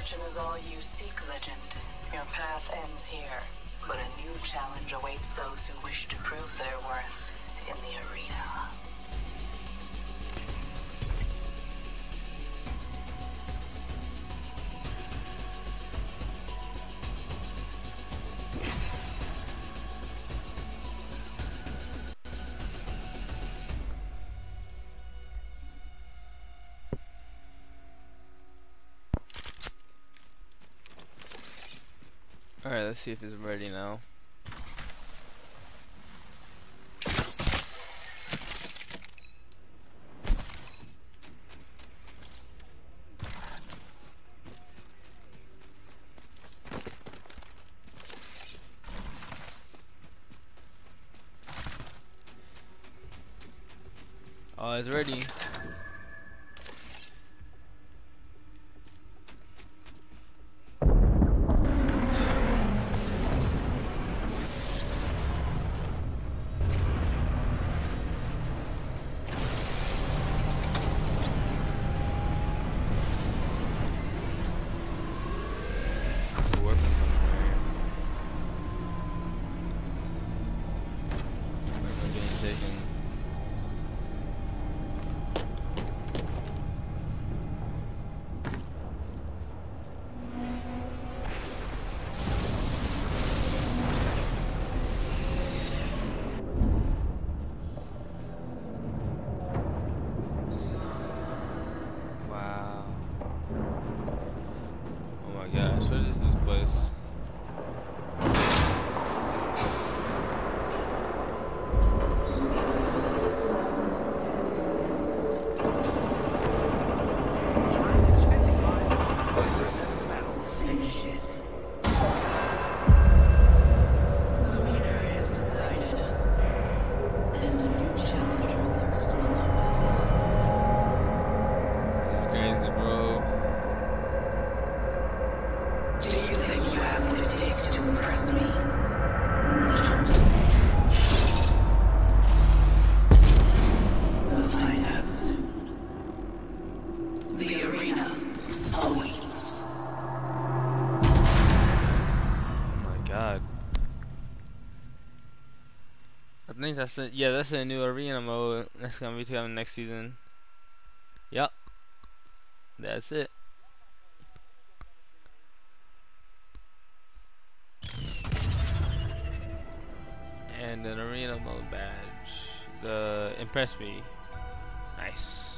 Fortune is all you seek, Legend. Your path ends here, but a new challenge awaits those who wish to prove their worth in the arena. Alright, let's see if it's ready now. Oh, it's ready. Gosh, what is this place? Finish it. The winner is decided, and a new challenger lurks below us. This is crazy, bro. Do you think you have what it takes to impress me, Legend? We'll find out soon. The arena awaits. Oh my god. I think that's it. Yeah, that's a new arena mode. That's gonna be coming next season. Yup. That's it. And an arena mode badge. The impress me. Nice.